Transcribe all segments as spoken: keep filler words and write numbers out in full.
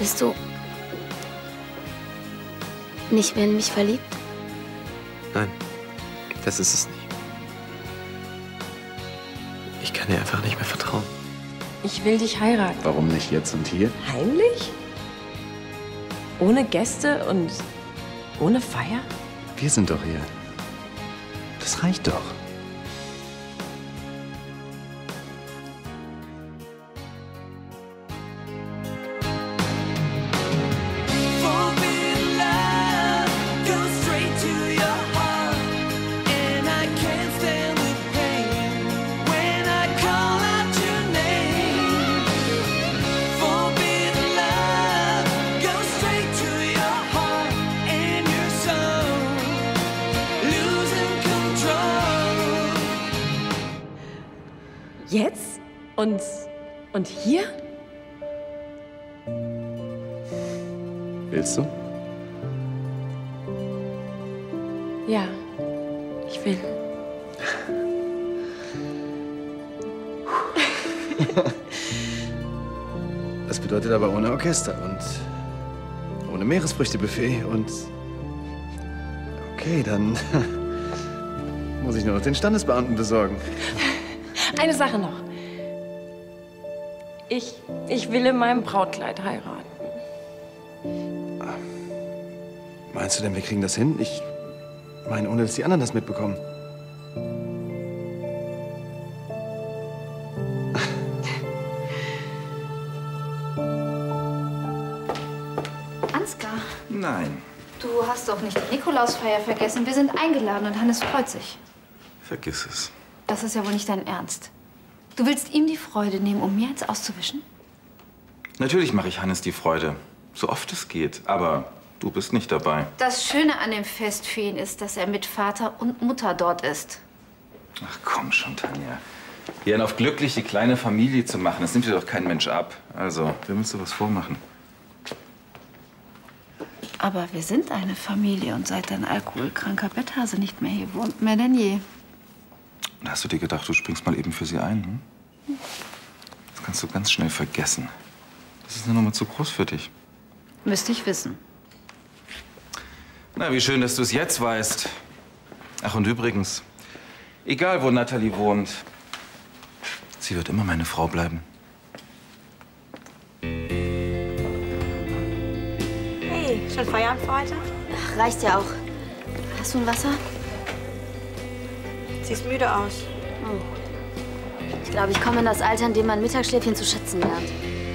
Bist du nicht mehr in mich verliebt? Nein, das ist es nicht. Ich kann dir einfach nicht mehr vertrauen. Ich will dich heiraten. Warum nicht jetzt und hier? Heimlich? Ohne Gäste und ohne Feier? Wir sind doch hier. Das reicht doch. Jetzt? Und, und hier? Willst du? Ja, ich will. Das bedeutet aber ohne Orchester und ohne Meeresfrüchtebuffet und... Okay, dann muss ich nur noch den Standesbeamten besorgen. Eine Sache noch. Ich, ich will in meinem Brautkleid heiraten. Meinst du denn, wir kriegen das hin? Ich meine, ohne dass die anderen das mitbekommen. Ansgar. Nein. Du hast doch nicht die Nikolausfeier vergessen. Wir sind eingeladen und Hannes freut sich. Vergiss es. Das ist ja wohl nicht dein Ernst. Du willst ihm die Freude nehmen, um mir eins auszuwischen? Natürlich mache ich Hannes die Freude. So oft es geht. Aber du bist nicht dabei. Das Schöne an dem Fest für ihn ist, dass er mit Vater und Mutter dort ist. Ach komm schon, Tanja. Hier einen auf glücklich die kleine Familie zu machen, das nimmt dir doch kein Mensch ab. Also, wir müssen was vormachen. Aber wir sind eine Familie und seit dein alkoholkranker Betthase nicht mehr hier wohnt, mehr denn je. Und hast du dir gedacht, du springst mal eben für sie ein? Hm? Das kannst du ganz schnell vergessen. Das ist eine Nummer zu groß für dich. Müsste ich wissen. Na, wie schön, dass du es jetzt weißt. Ach, und übrigens, egal wo Natalie wohnt, sie wird immer meine Frau bleiben. Hey, schon Feierabend für heute? Ach, reicht ja auch. Hast du ein Wasser? Siehst müde aus. Oh. Ich glaube, ich komme in das Alter, in dem man Mittagsschläfchen zu schätzen lernt.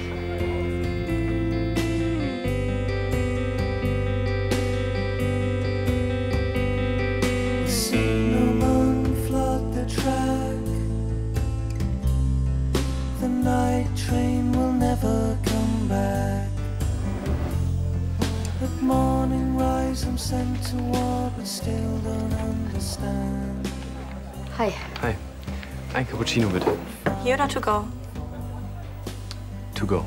Hi. Hi. Ein Cappuccino, bitte. Hier oder to go? To go.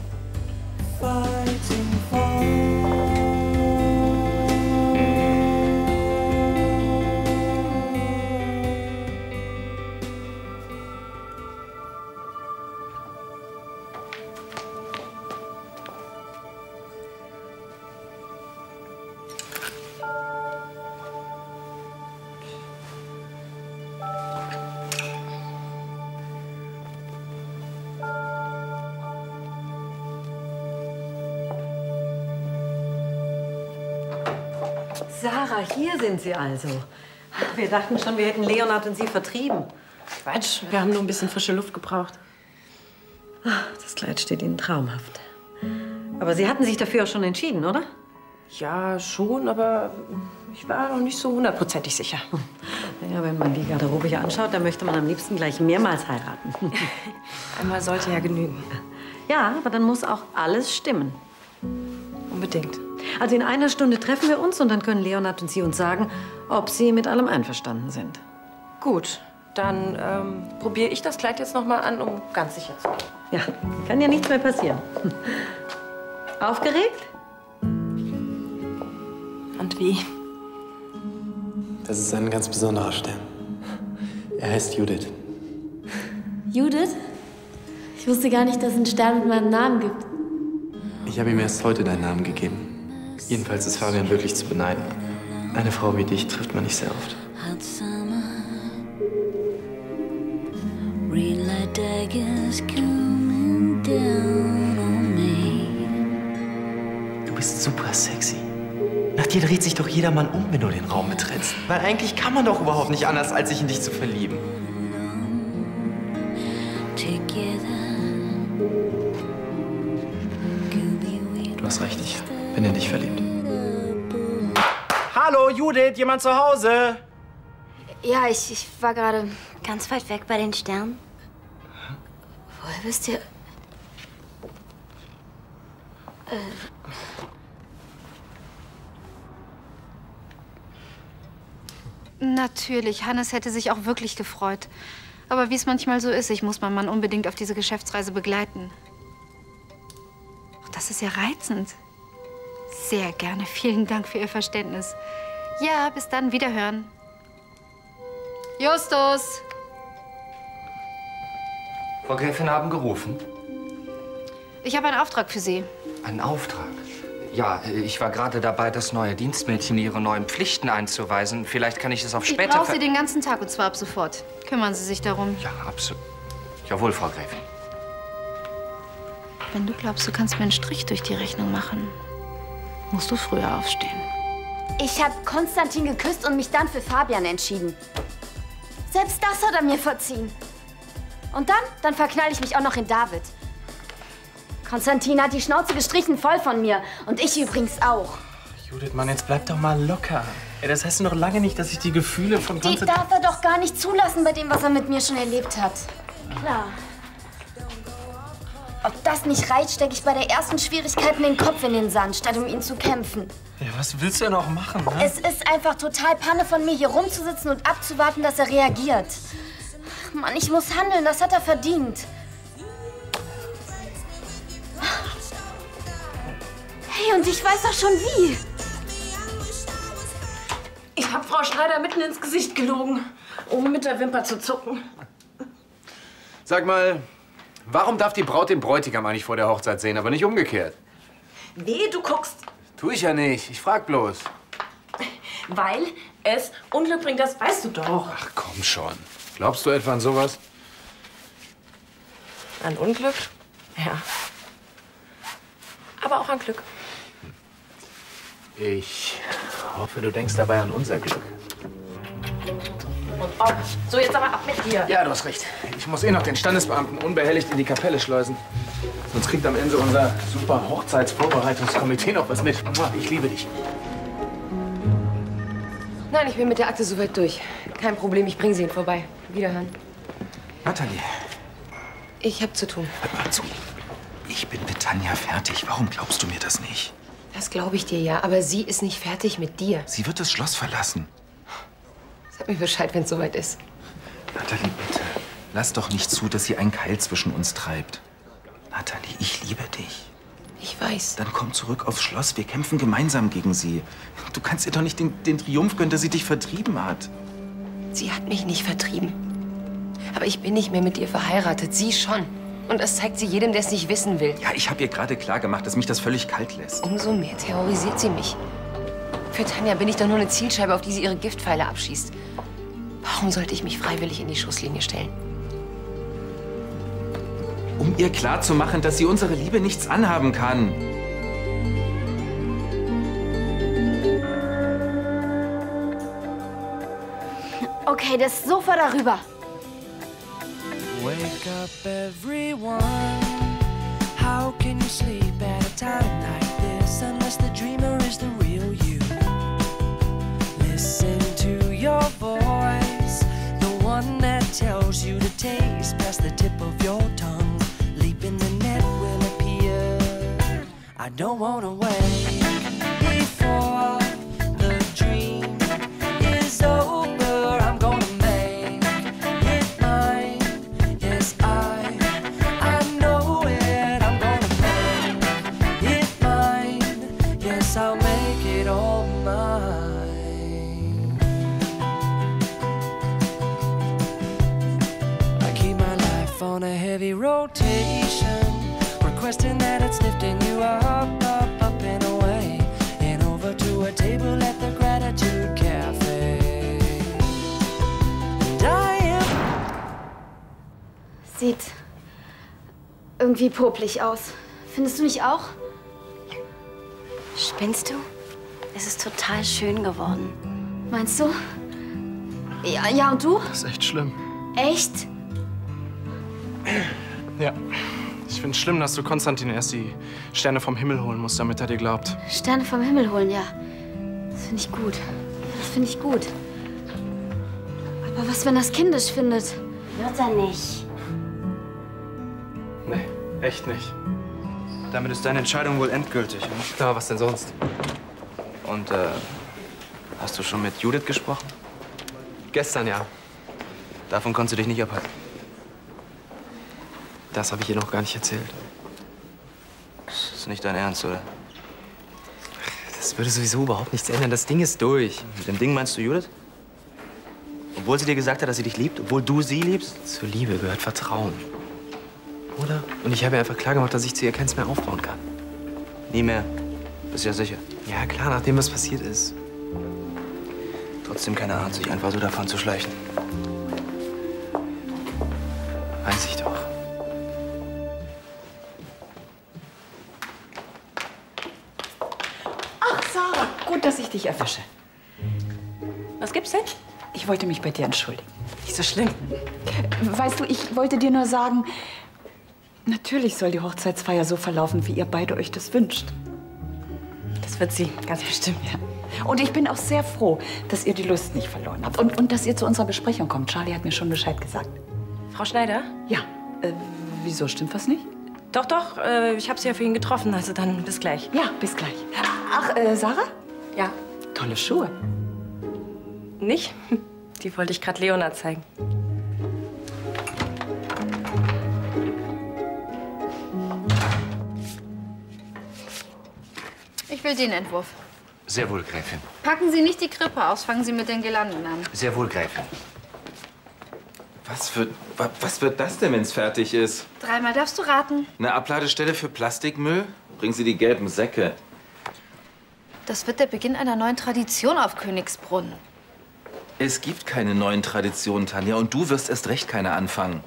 Sarah, hier sind Sie also. Wir dachten schon, wir hätten Leonhard und Sie vertrieben. Quatsch, wir haben nur ein bisschen frische Luft gebraucht. Das Kleid steht Ihnen traumhaft. Aber Sie hatten sich dafür auch schon entschieden, oder? Ja, schon, aber ich war noch nicht so hundertprozentig sicher. Naja, wenn man die Garderobe hier anschaut, dann möchte man am liebsten gleich mehrmals heiraten. Einmal sollte ja genügen. Ja, aber dann muss auch alles stimmen. Unbedingt. Also in einer Stunde treffen wir uns und dann können Leonhard und Sie uns sagen, ob Sie mit allem einverstanden sind. Gut, dann ähm, probiere ich das Kleid jetzt noch mal an, um ganz sicher zu gehen. Ja, kann ja nichts mehr passieren. Aufgeregt? Und wie? Das ist ein ganz besonderer Stern. Er heißt Judith. Judith? Ich wusste gar nicht, dass es einen Stern mit meinem Namen gibt. Ich habe ihm erst heute deinen Namen gegeben. Jedenfalls ist Fabian wirklich zu beneiden. Eine Frau wie dich trifft man nicht sehr oft. Du bist super sexy. Nach dir dreht sich doch jeder Mann um, wenn du den Raum betrittst. Weil eigentlich kann man doch überhaupt nicht anders, als sich in dich zu verlieben. Du hast recht, ich bin in dich verliebt. Hallo, Judith, jemand zu Hause? Ja, ich, ich war gerade... Ganz weit weg bei den Sternen? Woher wisst ihr... Äh... Natürlich, Hannes hätte sich auch wirklich gefreut. Aber wie es manchmal so ist, ich muss meinen Mann unbedingt auf diese Geschäftsreise begleiten. Ach, das ist ja reizend. Sehr gerne. Vielen Dank für Ihr Verständnis. Ja, bis dann. Wiederhören. Justus! Frau Gräfin haben gerufen. Ich habe einen Auftrag für Sie. Einen Auftrag? Ja, ich war gerade dabei, das neue Dienstmädchen ihre neuen Pflichten einzuweisen. Vielleicht kann ich das auf später... Ich brauche Sie den ganzen Tag, und zwar ab sofort. Kümmern Sie sich darum. Ja, absolut. Jawohl, Frau Gräfin. Wenn du glaubst, du kannst mir einen Strich durch die Rechnung machen, musst du früher aufstehen. Ich habe Konstantin geküsst und mich dann für Fabian entschieden. Selbst das hat er mir verziehen. Und dann, dann verknall ich mich auch noch in David. Konstantin hat die Schnauze gestrichen voll von mir. Und ich übrigens auch. Judith, Mann, jetzt bleib doch mal locker. Ey, das heißt noch lange nicht, dass ich die Gefühle von Die Konstantin... darf er doch gar nicht zulassen bei dem, was er mit mir schon erlebt hat. Klar. Ob das nicht reicht, stecke ich bei der ersten Schwierigkeit den Kopf in den Sand, statt um ihn zu kämpfen. Ja, was willst du denn auch machen, ne? Es ist einfach total Panne von mir, hier rumzusitzen und abzuwarten, dass er reagiert. Mann, ich muss handeln, das hat er verdient. Hey, und ich weiß auch schon wie. Ich habe Frau Schneider mitten ins Gesicht gelogen, um mit der Wimper zu zucken. Sag mal, warum darf die Braut den Bräutigam eigentlich vor der Hochzeit sehen, aber nicht umgekehrt? Nee, du guckst. Tu ich ja nicht. Ich frag bloß. Weil es Unglück bringt, das weißt du doch. Ach, komm schon. Glaubst du etwa an sowas? An Unglück? Ja. Aber auch an Glück. Ich hoffe, du denkst dabei an unser Glück. Und ob. So, jetzt aber ab mit dir. Ja, du hast recht. Ich muss eh noch den Standesbeamten unbehelligt in die Kapelle schleusen. Sonst kriegt am Ende unser super Hochzeitsvorbereitungskomitee noch was mit. Ich liebe dich. Nein, ich bin mit der Akte soweit durch. Kein Problem, ich bringe sie Ihnen vorbei. Wiederhören. Natalie. Ich hab zu tun. Hör mal zu. Ich bin mit Tanja fertig. Warum glaubst du mir das nicht? Das glaube ich dir ja, aber sie ist nicht fertig mit dir. Sie wird das Schloss verlassen. Sag mir Bescheid, wenn es soweit ist. Natalie, bitte. Lass doch nicht zu, dass sie einen Keil zwischen uns treibt. Natalie, ich liebe dich. Ich weiß. Dann komm zurück aufs Schloss. Wir kämpfen gemeinsam gegen sie. Du kannst ihr doch nicht den, den Triumph gönnen, dass sie dich vertrieben hat. Sie hat mich nicht vertrieben. Aber ich bin nicht mehr mit ihr verheiratet. Sie schon. Und das zeigt sie jedem, der es nicht wissen will. Ja, ich habe ihr gerade klar gemacht, dass mich das völlig kalt lässt. Umso mehr terrorisiert sie mich. Für Tanja bin ich doch nur eine Zielscheibe, auf die sie ihre Giftpfeile abschießt. Warum sollte ich mich freiwillig in die Schusslinie stellen? Um ihr klarzumachen, dass sie unsere Liebe nichts anhaben kann. Okay, das ist sofort darüber. Wake up everyone. How can you sleep at a time like this unless the dreamer is the real you? Listen to your voice, the one that tells you to taste past the tip of your tongue. Leap in the net will appear. I don't wanna wait before the dream is over. I'm gonna make it mine. Yes, I, I know it. I'm gonna make it mine. Yes, I'll make it all mine. I keep my life on a heavy rotation, requesting that it's lifting you up. irgendwie popelig aus. Findest du nicht auch? Spinnst du? Es ist total schön geworden. Meinst du? Ja, ja, und du? Das ist echt schlimm. Echt? Ja. Ich finde es schlimm, dass du Konstantin erst die Sterne vom Himmel holen musst, damit er dir glaubt. Sterne vom Himmel holen, ja. Das finde ich gut. Das finde ich gut. Aber was, wenn das kindisch findet? Wird er nicht. Nee, echt nicht. Damit ist deine Entscheidung wohl endgültig. Ne? Na, was denn sonst? Und, äh, hast du schon mit Judith gesprochen? Gestern, ja. Davon konntest du dich nicht abhalten. Das habe ich ihr noch gar nicht erzählt. Das ist nicht dein Ernst, oder? Das würde sowieso überhaupt nichts ändern. Das Ding ist durch. Mit dem Ding meinst du Judith? Obwohl sie dir gesagt hat, dass sie dich liebt? Obwohl du sie liebst? Zur Liebe gehört Vertrauen. Oder? Und ich habe ihr einfach klar gemacht, dass ich zu ihr keins mehr aufbauen kann. Nie mehr. Bist ja sicher. Ja, klar, nachdem was passiert ist. Trotzdem keine Art, sich einfach so davon zu schleichen. Weiß ich doch. Ach, Sarah, gut, dass ich dich erwische. Was gibt's denn? Ich wollte mich bei dir entschuldigen. Nicht so schlimm. Weißt du, ich wollte dir nur sagen, natürlich soll die Hochzeitsfeier so verlaufen, wie ihr beide euch das wünscht. Das wird sie, ganz bestimmt. Ja. Und ich bin auch sehr froh, dass ihr die Lust nicht verloren habt. Und, und dass ihr zu unserer Besprechung kommt. Charlie hat mir schon Bescheid gesagt. Frau Schneider? Ja. Äh, wieso, stimmt was nicht? Doch, doch. Äh, ich habe sie ja für ihn getroffen. Also dann bis gleich. Ja, bis gleich. Ach, äh, Sarah? Ja. Tolle Schuhe. Nicht? Die wollte ich gerade Leona zeigen. Ich will den Entwurf. Sehr wohl, Gräfin. Packen Sie nicht die Krippe aus, fangen Sie mit den Girlanden an. Sehr wohl, Gräfin. Was wird, wa- was wird das denn, wenn es fertig ist? Dreimal darfst du raten. Eine Abladestelle für Plastikmüll? Bringen Sie die gelben Säcke. Das wird der Beginn einer neuen Tradition auf Königsbrunn. Es gibt keine neuen Traditionen, Tanja, und du wirst erst recht keine anfangen.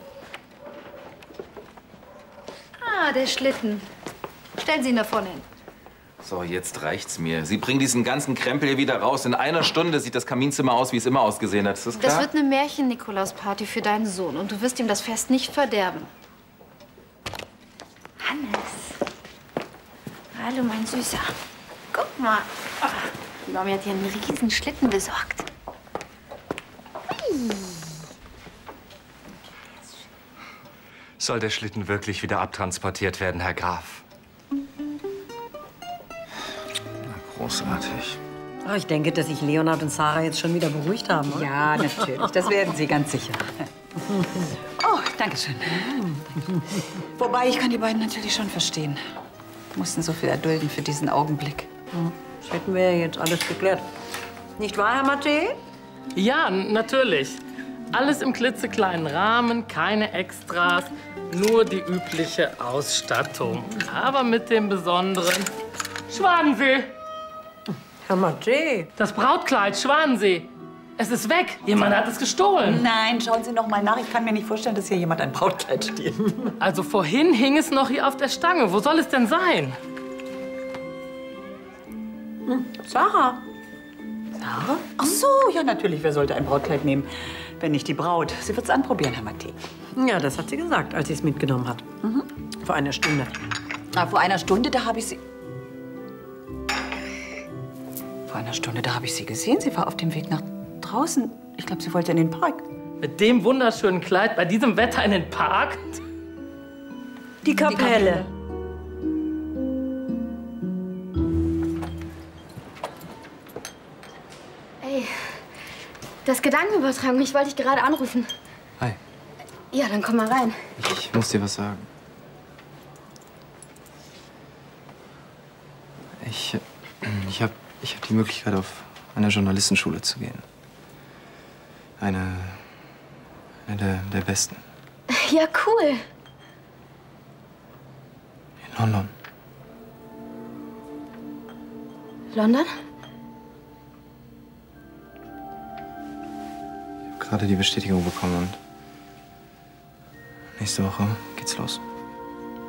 Ah, der Schlitten. Stellen Sie ihn da vorne hin. So, jetzt reicht's mir. Sie bringen diesen ganzen Krempel hier wieder raus. In einer Stunde sieht das Kaminzimmer aus, wie es immer ausgesehen hat. Ist das klar? Das wird eine Märchen-Nikolaus-Party für deinen Sohn und du wirst ihm das Fest nicht verderben. Hannes. Hallo, mein Süßer. Guck mal. Oh, die Mami hat hier einen riesen Schlitten besorgt. Hui. Soll der Schlitten wirklich wieder abtransportiert werden, Herr Graf? Großartig. Oh, ich denke, dass sich Leonard und Sarah jetzt schon wieder beruhigt haben, oder? Ja, natürlich. Das werden sie ganz sicher. Oh, danke schön. Wobei, ich kann die beiden natürlich schon verstehen. Mussten so viel erdulden für diesen Augenblick. Das hätten wir ja jetzt alles geklärt. Nicht wahr, Herr Mattei? Ja, n- natürlich. Alles im klitzekleinen Rahmen, keine Extras, nur die übliche Ausstattung. Aber mit dem besonderen Schwanensee. Herr Mattei. Das Brautkleid Schwanensee. Es ist weg. Jemand hat es gestohlen. Nein, schauen Sie noch mal nach. Ich kann mir nicht vorstellen, dass hier jemand ein Brautkleid stiehlt. Also vorhin hing es noch hier auf der Stange. Wo soll es denn sein? Hm, Sarah. Sarah? Ach so, ja natürlich. Wer sollte ein Brautkleid nehmen, wenn nicht die Braut? Sie wird es anprobieren, Herr Mattei. Ja, das hat sie gesagt, als sie es mitgenommen hat. Mhm. Vor einer Stunde. Na, vor einer Stunde, da habe ich sie... Vor einer Stunde, da habe ich sie gesehen. Sie war auf dem Weg nach draußen. Ich glaube, sie wollte in den Park. Mit dem wunderschönen Kleid bei diesem Wetter in den Park? Die Kapelle. Ey, das Gedankenübertragen, mich wollte ich gerade anrufen. Hi. Ja, dann komm mal rein. Ich muss dir was sagen. Ich, äh, ich habe ich hab die Möglichkeit, auf eine Journalistenschule zu gehen. Eine, eine der, der besten. Ja, cool. In London. London? Ich habe gerade die Bestätigung bekommen und nächste Woche geht's los.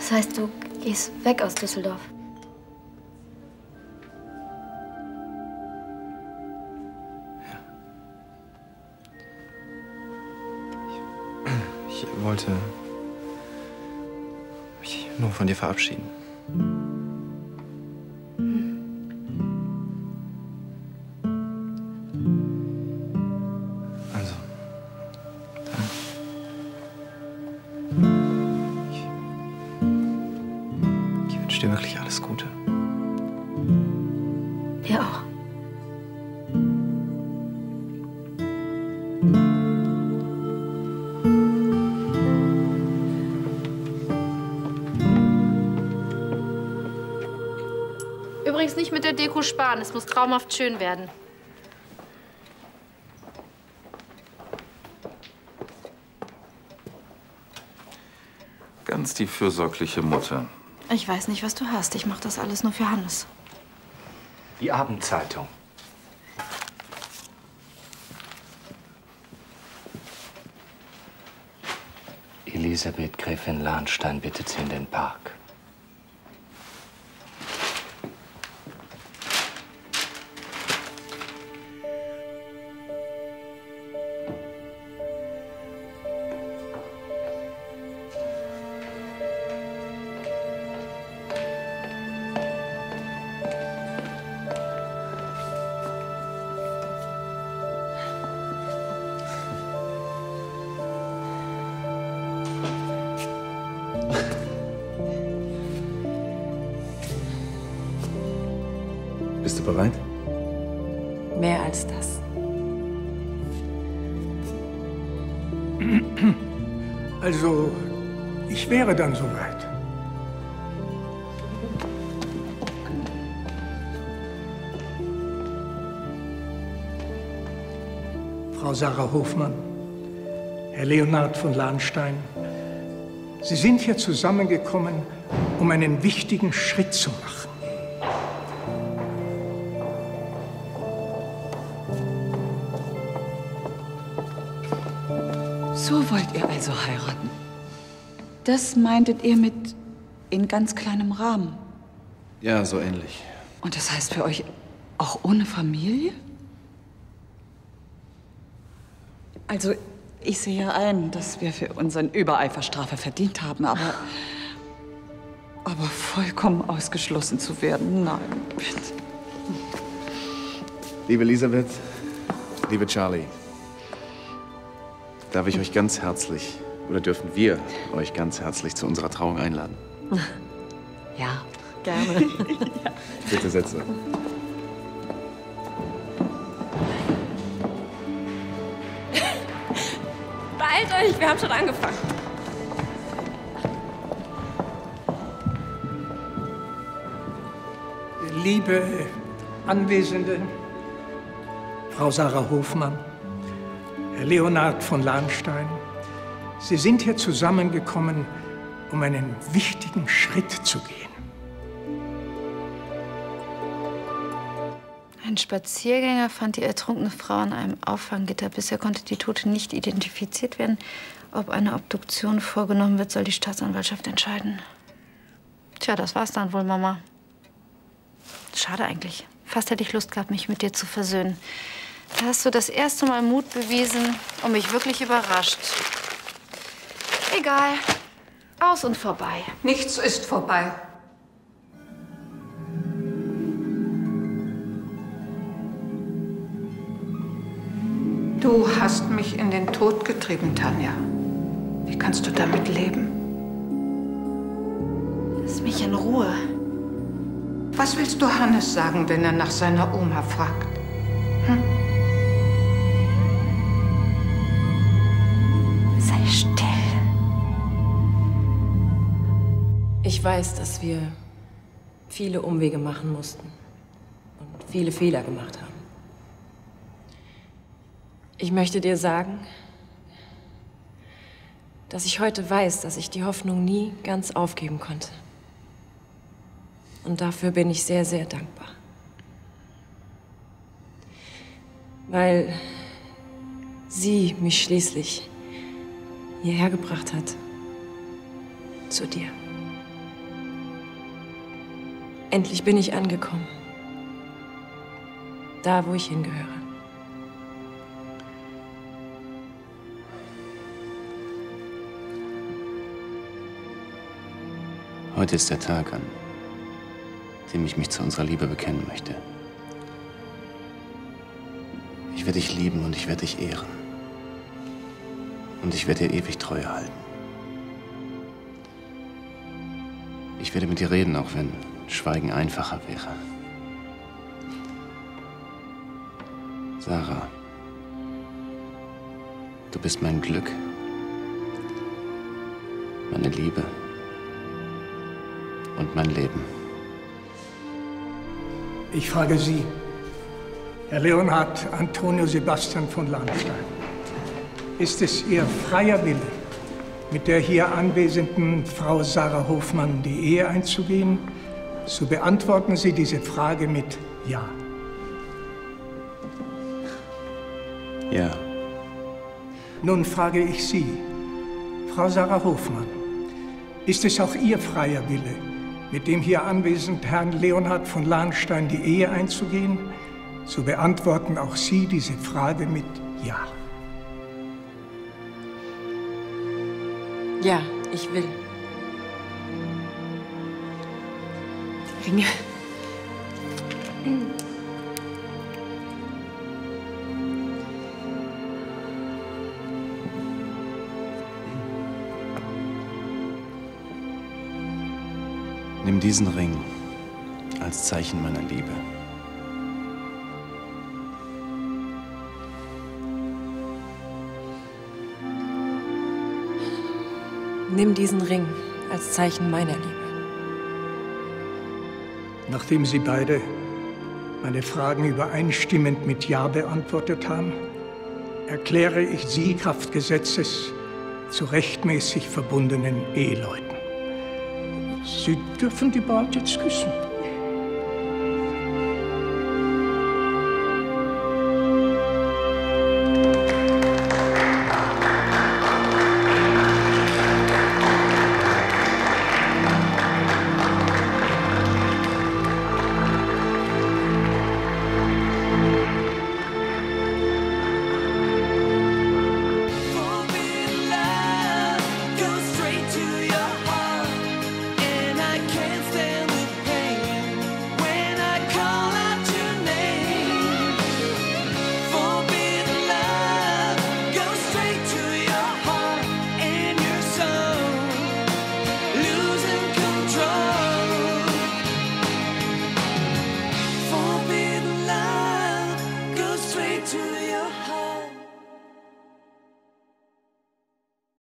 Das heißt, du gehst weg aus Düsseldorf? Ich wollte mich nur von dir verabschieden. Also, dann. Ich, ich wünsche dir wirklich alles Gute. Dir auch. Übrigens nicht mit der Deko sparen. Es muss traumhaft schön werden. Ganz die fürsorgliche Mutter. Ich weiß nicht, was du hast. Ich mache das alles nur für Hannes. Die Abendzeitung. Elisabeth Gräfin Lahnstein bittet Sie in den Park. Bist du bereit? Mehr als das. Also, ich wäre dann soweit. Frau Sarah Hofmann, Herr Leonhard von Lahnstein, Sie sind hier zusammengekommen, um einen wichtigen Schritt zu machen. So wollt ihr also heiraten? Das meintet ihr mit in ganz kleinem Rahmen? Ja, so ähnlich. Und das heißt für euch auch ohne Familie? Also, ich sehe ja ein, dass wir für unseren Übereifer Strafe verdient haben, aber... aber vollkommen ausgeschlossen zu werden, nein, bitte. Liebe Elisabeth, liebe Charlie, darf ich euch ganz herzlich, oder dürfen wir euch ganz herzlich zu unserer Trauung einladen? Ja, gerne. Ja. Bitte setze. Beeilt euch, wir haben schon angefangen. Liebe Anwesende, Frau Sarah Hofmann, Herr Leonhard von Lahnstein, Sie sind hier zusammengekommen, um einen wichtigen Schritt zu gehen. Ein Spaziergänger fand die ertrunkene Frau an einem Auffanggitter. Bisher konnte die Tote nicht identifiziert werden. Ob eine Obduktion vorgenommen wird, soll die Staatsanwaltschaft entscheiden. Tja, das war's dann wohl, Mama. Schade eigentlich. Fast hätte ich Lust gehabt, mich mit dir zu versöhnen. Da hast du das erste Mal Mut bewiesen und mich wirklich überrascht. Egal. Aus und vorbei. Nichts ist vorbei. Du hast mich in den Tod getrieben, Tanja. Wie kannst du damit leben? Lass mich in Ruhe. Was willst du Hannes sagen, wenn er nach seiner Oma fragt? Hm? Sei still. Ich weiß, dass wir viele Umwege machen mussten und viele Fehler gemacht haben. Ich möchte dir sagen, dass ich heute weiß, dass ich die Hoffnung nie ganz aufgeben konnte. Und dafür bin ich sehr, sehr dankbar. Weil sie mich schließlich hierher gebracht hat. Zu dir. Endlich bin ich angekommen. Da, wo ich hingehöre. Heute ist der Tag, an dem ich mich zu unserer Liebe bekennen möchte. Ich werde dich lieben und ich werde dich ehren. Und ich werde dir ewig Treue halten. Ich werde mit dir reden, auch wenn Schweigen einfacher wäre. Sarah, du bist mein Glück, meine Liebe und mein Leben. Ich frage Sie, Herr Leonhard Antonio Sebastian von Lahnstein, ist es Ihr freier Wille, mit der hier anwesenden Frau Sarah Hofmann die Ehe einzugehen? So beantworten Sie diese Frage mit Ja. Ja. Nun frage ich Sie, Frau Sarah Hofmann, ist es auch Ihr freier Wille, mit dem hier anwesenden Herrn Leonhard von Lahnstein die Ehe einzugehen? So beantworten auch Sie diese Frage mit Ja. Ja, ich will. Ringe. Nimm diesen Ring als Zeichen meiner Liebe. Nimm diesen Ring als Zeichen meiner Liebe. Nachdem Sie beide meine Fragen übereinstimmend mit Ja beantwortet haben, erkläre ich Sie Kraft Gesetzes zu rechtmäßig verbundenen Eheleuten. Sie dürfen die Braut jetzt küssen.